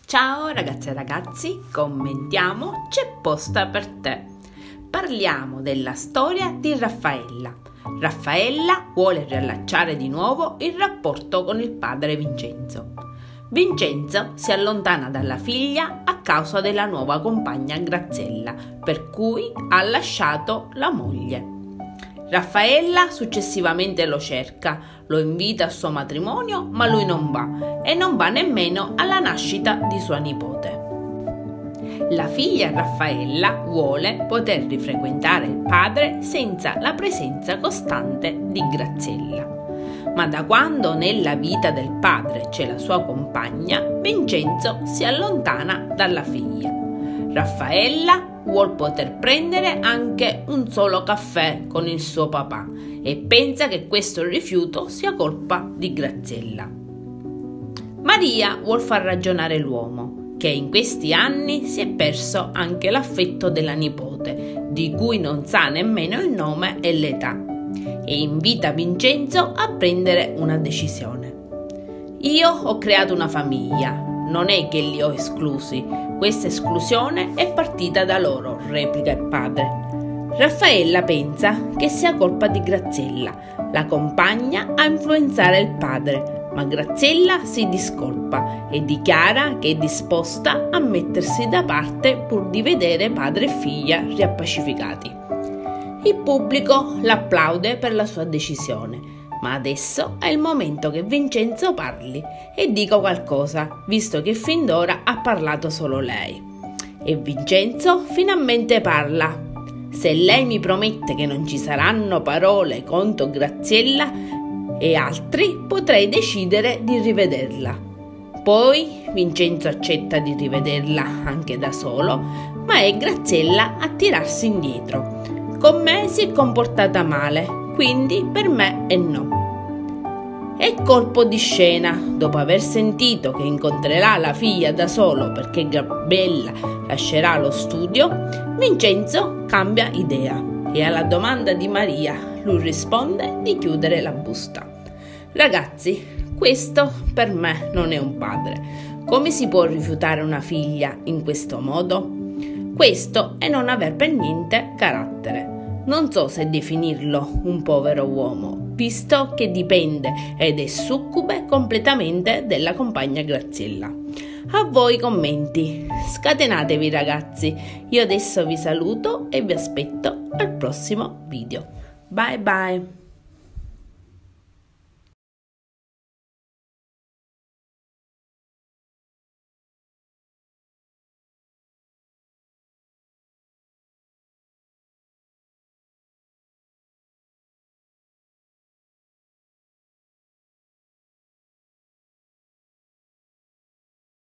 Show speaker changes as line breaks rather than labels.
Ciao ragazze e ragazzi, commentiamo C'è posta per te. Parliamo della storia di Raffaella. Raffaella vuole riallacciare di nuovo il rapporto con il padre Vincenzo. Vincenzo si allontana dalla figlia a causa della nuova compagna Graziella, per cui ha lasciato la moglie. Raffaella successivamente lo cerca, lo invita al suo matrimonio, ma lui non va e non va nemmeno alla nascita di sua nipote. La figlia Raffaella vuole poter rifrequentare il padre senza la presenza costante di Graziella. Ma da quando nella vita del padre c'è la sua compagna, Vincenzo si allontana dalla figlia. Raffaella vuol poter prendere anche un solo caffè con il suo papà e pensa che questo rifiuto sia colpa di Graziella. Maria vuol far ragionare l'uomo, che in questi anni si è perso anche l'affetto della nipote, di cui non sa nemmeno il nome e l'età, e invita Vincenzo a prendere una decisione. Io ho creato una famiglia, non è che li ho esclusi. Questa esclusione è partita da loro, replica il padre. Raffaella pensa che sia colpa di Graziella, la compagna, a influenzare il padre, ma Graziella si discolpa e dichiara che è disposta a mettersi da parte pur di vedere padre e figlia riappacificati. Il pubblico l'applaude per la sua decisione. Ma adesso è il momento che Vincenzo parli e dica qualcosa, visto che fin d'ora ha parlato solo lei. E Vincenzo finalmente parla. Se lei mi promette che non ci saranno parole contro Graziella e altri, potrei decidere di rivederla. Poi Vincenzo accetta di rivederla anche da solo, ma è Graziella a tirarsi indietro. Con me si è comportata male, quindi per me è no. E colpo di scena, dopo aver sentito che incontrerà la figlia da solo perché Gabriella lascerà lo studio, Vincenzo cambia idea e alla domanda di Maria lui risponde di chiudere la busta. Ragazzi, questo per me non è un padre. Come si può rifiutare una figlia in questo modo? Questo è non aver per niente carattere. Non so se definirlo un povero uomo, visto che dipende ed è succube completamente della compagna Graziella. A voi i commenti, scatenatevi ragazzi, io adesso vi saluto e vi aspetto al prossimo video. Bye bye!